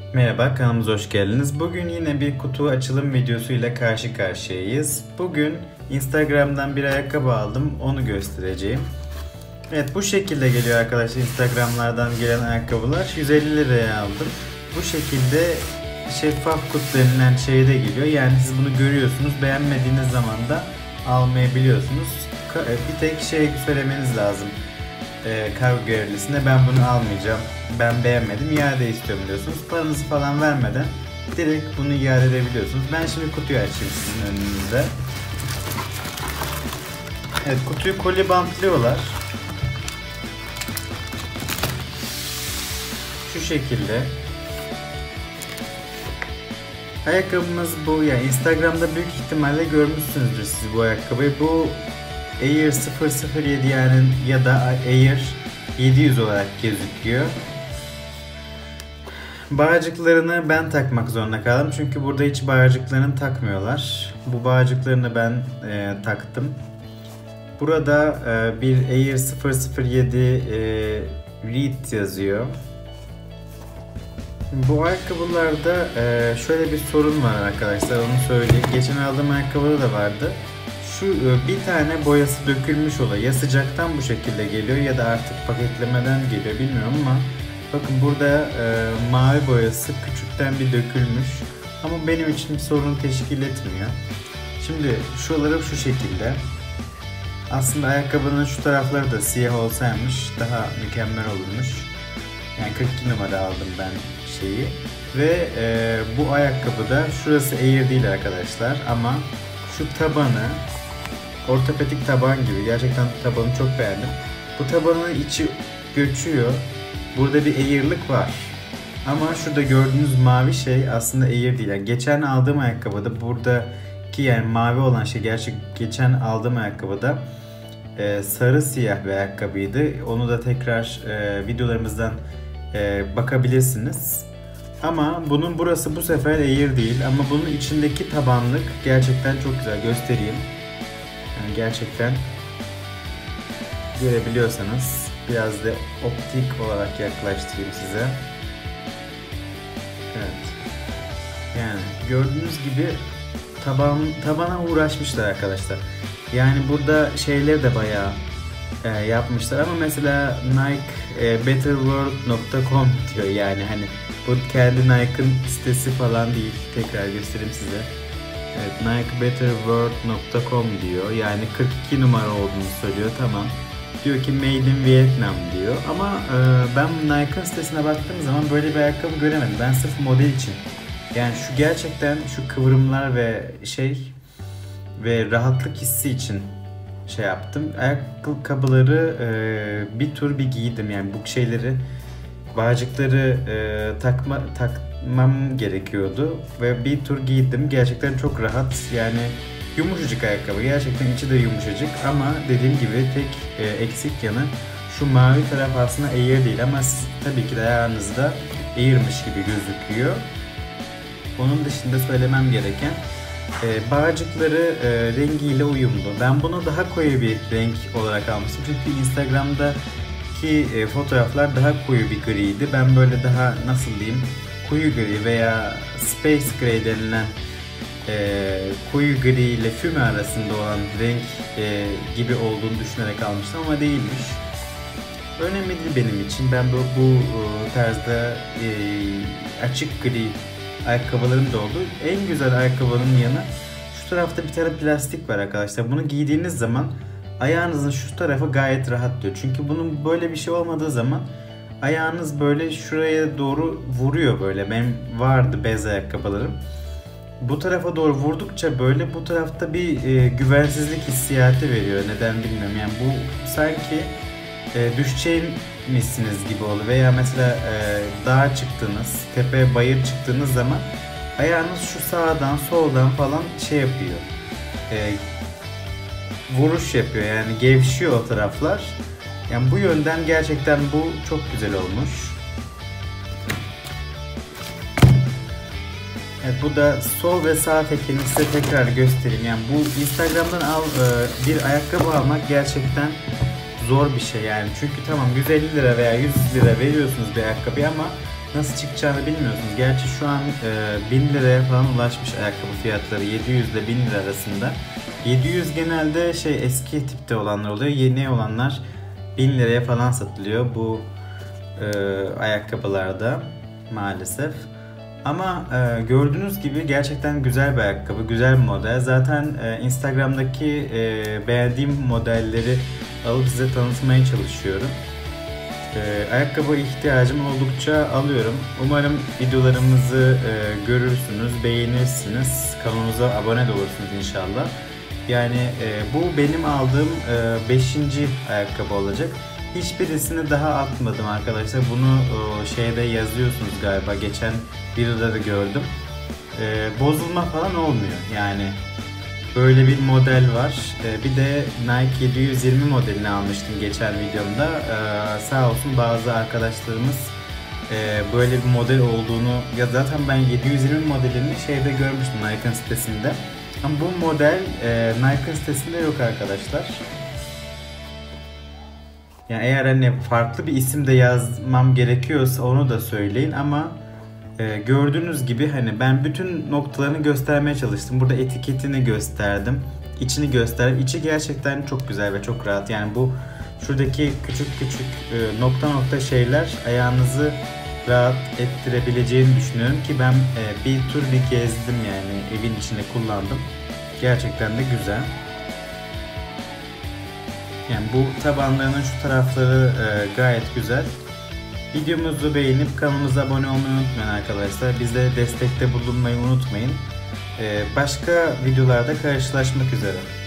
Merhaba, kanalımıza hoş geldiniz. Bugün yine bir kutu açılım videosu ile karşı karşıyayız. Bugün Instagram'dan bir ayakkabı aldım, onu göstereceğim. Evet, bu şekilde geliyor arkadaşlar. Instagram'lardan gelen ayakkabılar 150 liraya aldım. Bu şekilde şeffaf kutu denilen şeyde geliyor. Yani siz bunu görüyorsunuz, beğenmediğiniz zaman da almayabiliyorsunuz. Bir tek şey söylemeniz lazım. Kargo görevlisine ben bunu almayacağım, ben beğenmedim, iade istiyorum diyorsunuz. Paranızı falan vermeden direkt bunu iade edebiliyorsunuz. Ben şimdi kutuyu açayım sizin önünüzde. Evet, kutuyu koli bantlıyorlar. Şu şekilde. Ayakkabımız bu. Yani Instagram'da büyük ihtimalle görmüşsünüzdür siz bu ayakkabıyı. Bu Air 007 yani ya da Air 700 olarak gözüküyor. Bağcıklarını ben takmak zorunda kaldım çünkü burada hiç bağcıklarını takmıyorlar. Bu bağcıklarını ben taktım. Burada bir Air 007 Reed yazıyor. Bu ayakkabılarda şöyle bir sorun var arkadaşlar, onu söyleyeyim. Geçen aldığım ayakkabıda da vardı. Şu bir tane boyası dökülmüş oluyor. Ya sıcaktan bu şekilde geliyor ya da artık paketlemeden geliyor, bilmiyorum ama bakın burada mavi boyası küçükten bir dökülmüş. Ama benim için bir sorun teşkil etmiyor. Şimdi şuraları şu şekilde. Aslında ayakkabının şu tarafları da siyah olsaymış daha mükemmel olurmuş. Yani 42 numara aldım ben şeyi. Ve bu ayakkabıda şurası Air değil arkadaşlar ama şu tabanı ortopedik taban gibi, gerçekten tabanı çok beğendim. Bu tabanın içi göçüyor. Burada bir Air'lık var. Ama şurada gördüğünüz mavi şey aslında Air değil. Yani geçen aldığım ayakkabıda buradaki yani mavi olan şey geçen aldığım ayakkabıda sarı siyah bir ayakkabıydı. Onu da tekrar videolarımızdan bakabilirsiniz. Ama bunun burası bu sefer Air değil ama bunun içindeki tabanlık gerçekten çok güzel, göstereyim. Yani gerçekten görebiliyorsanız biraz da optik olarak yaklaştırayım size. Evet. Yani gördüğünüz gibi tabana uğraşmışlar arkadaşlar. Yani burada şeyleri de bayağı yapmışlar ama mesela Nike betterworld.com diyor, yani hani bu kendi Nike'ın sitesi falan değil. Tekrar göstereyim size. Evet, nikebetterworld.com diyor. Yani 42 numara olduğunu söylüyor. Tamam. Diyor ki Made in Vietnam diyor. Ama ben Nike'ın sitesine baktığım zaman böyle bir ayakkabı göremedim. Ben sırf model için. Yani şu gerçekten şu kıvrımlar ve ve rahatlık hissi için şey yaptım. Ayakkabıları bir tur bir giydim. Yani bu şeyleri, bağcıkları takmam gerekiyordu ve bir tur giydim. Gerçekten çok rahat, yani yumuşacık ayakkabı. Gerçekten içi de yumuşacık ama dediğim gibi tek eksik yanı şu mavi taraf aslında Air değil ama tabii ki de ayağınızda Air'miş gibi gözüküyor. Onun dışında söylemem gereken bağcıkları rengiyle uyumlu. Ben bunu daha koyu bir renk olarak almıştım çünkü Instagram'daki fotoğraflar daha koyu bir griydi. Ben böyle daha nasıl diyeyim, koyu gri veya space gray denilen koyu gri ile füme arasında olan renk gibi olduğunu düşünerek almıştım ama değilmiş. Önemli değil benim için. Ben bu tarzda açık gri ayakkabılarım da oldu. En güzel ayakkabının yanı şu tarafta bir tane plastik var arkadaşlar. Bunu giydiğiniz zaman ayağınızın şu tarafı gayet rahat diyor. Çünkü bunun böyle bir şey olmadığı zaman ayağınız böyle şuraya doğru vuruyor böyle. Benim vardı bez ayakkabılarım. Bu tarafa doğru vurdukça böyle bu tarafta bir güvensizlik hissiyatı veriyor. Neden bilmiyorum. Yani bu sanki düşeceğinmişsiniz gibi oldu. Veya mesela dağa çıktınız, tepe bayır çıktığınız zaman ayağınız şu sağdan soldan falan şey yapıyor. Vuruş yapıyor, yani gevşiyor o taraflar. Yani bu yönden gerçekten bu çok güzel olmuş. Evet, bu da sol ve sağ tekini size tekrar göstereyim. Yani bu Instagram'dan bir ayakkabı almak gerçekten zor bir şey yani. Çünkü tamam 150 lira veya 100 lira veriyorsunuz bir ayakkabıya ama nasıl çıkacağını bilmiyorsunuz. Gerçi şu an 1000 liraya falan ulaşmış ayakkabı fiyatları, 700 ile 1000 lira arasında. 700 genelde eski tipte olanlar oluyor. Yeni olanlar 1000 liraya falan satılıyor bu ayakkabılarda maalesef. Ama gördüğünüz gibi gerçekten güzel bir ayakkabı, güzel bir model. Zaten Instagram'daki beğendiğim modelleri alıp size tanıtmaya çalışıyorum. Ayakkabı ihtiyacım oldukça alıyorum. Umarım videolarımızı görürsünüz, beğenirsiniz. Kanalımıza abone de olursunuz inşallah. Yani bu benim aldığım 5. ayakkabı olacak. Hiçbirisini daha atmadım arkadaşlar. Bunu şeyde yazıyorsunuz galiba. Geçen videoda da gördüm. Bozulma falan olmuyor. Yani böyle bir model var. Bir de Nike 720 modelini almıştım geçen videomda. Sağ olsun bazı arkadaşlarımız böyle bir model olduğunu, ya zaten ben 720 modelini şeyde görmüştüm, Nike'ın sitesinde. Ama bu model Nike'ın sitesinde yok arkadaşlar. Yani eğer hani farklı bir isim de yazmam gerekiyorsa onu da söyleyin, ama gördüğünüz gibi hani ben bütün noktalarını göstermeye çalıştım. Burada etiketini gösterdim, içini gösterdim. İçi gerçekten çok güzel ve çok rahat. Yani bu şuradaki küçük nokta nokta şeyler ayağınızı rahat ettirebileceğini düşünüyorum ki ben bir tur gezdim, yani evin içinde kullandım. Gerçekten de güzel. Yani bu tabanlarının şu tarafları gayet güzel. Videomuzu beğenip kanalımıza abone olmayı unutmayın arkadaşlar. Bize destekte bulunmayı unutmayın. Başka videolarda karşılaşmak üzere.